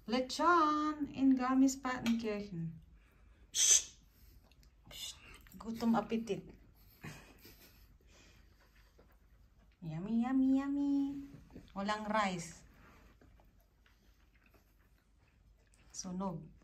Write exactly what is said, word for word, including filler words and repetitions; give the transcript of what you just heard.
Letson in Garmisch-Partenkirchen. Gutom Appetit. Yummy, yummy, yummy. Walang rice. Sunog.